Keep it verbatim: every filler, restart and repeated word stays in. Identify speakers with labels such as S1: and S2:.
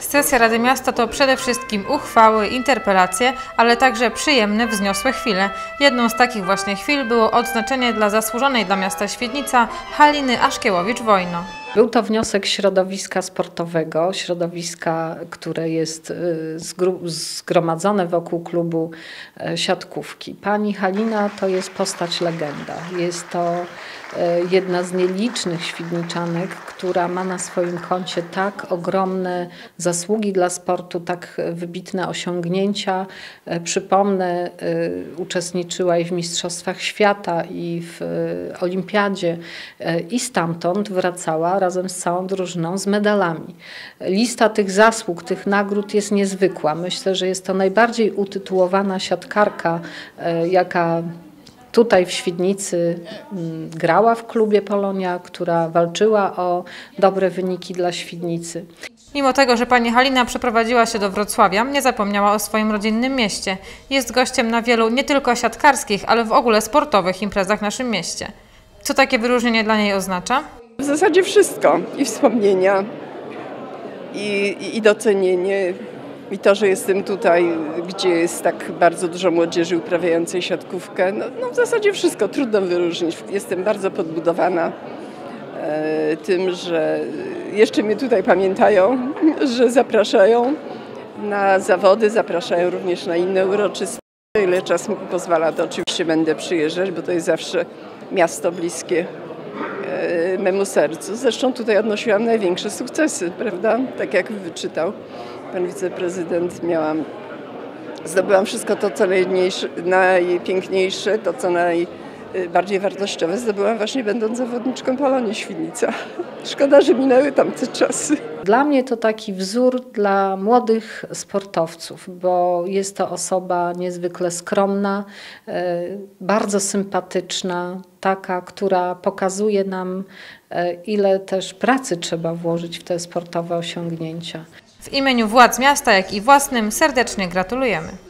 S1: Sesja Rady Miasta to przede wszystkim uchwały, interpelacje, ale także przyjemne, wzniosłe chwile. Jedną z takich właśnie chwil było odznaczenie dla zasłużonej dla miasta Świdnica Haliny Aszkiewowicz-Wojno.
S2: Był to środowiska sportowego, środowiska, które jest zgromadzone wokół klubu siatkówki. Pani Halina to jest postać legenda. Jest to jedna z nielicznych świdniczanek, która ma na swoim koncie tak ogromne zasługi dla sportu, tak wybitne osiągnięcia. Przypomnę, uczestniczyła i w Mistrzostwach Świata, i w Olimpiadzie, i stamtąd wracała razem z całą drużyną z medalami. Lista tych zasług, tych nagród jest niezwykła. Myślę, że jest to najbardziej utytułowana siatkarka, jaka tutaj w Świdnicy grała w klubie Polonia, która walczyła o dobre wyniki dla Świdnicy.
S1: Mimo tego, że pani Halina przeprowadziła się do Wrocławia, nie zapomniała o swoim rodzinnym mieście. Jest gościem na wielu nie tylko siatkarskich, ale w ogóle sportowych imprezach w naszym mieście. Co takie wyróżnienie dla niej oznacza?
S3: W zasadzie wszystko. I wspomnienia, i, i docenienie. I to, że jestem tutaj, gdzie jest tak bardzo dużo młodzieży uprawiającej siatkówkę, no, no w zasadzie wszystko, trudno wyróżnić. Jestem bardzo podbudowana e, tym, że jeszcze mnie tutaj pamiętają, że zapraszają na zawody, zapraszają również na inne uroczystości. Ile czas mi pozwala, to oczywiście będę przyjeżdżać, bo to jest zawsze miasto bliskie e, memu sercu. Zresztą tutaj odnosiłam największe sukcesy, prawda? Tak jak wyczytał pan wiceprezydent, miałam, zdobyłam wszystko to, co najpiękniejsze, to, co najbardziej wartościowe, zdobyłam właśnie będąc zawodniczką Polonii Świdnica. Szkoda, że minęły tamte czasy.
S2: Dla mnie to taki wzór dla młodych sportowców, bo jest to osoba niezwykle skromna, bardzo sympatyczna, taka, która pokazuje nam, ile też pracy trzeba włożyć w te sportowe osiągnięcia.
S1: W imieniu władz miasta, jak i własnym serdecznie gratulujemy.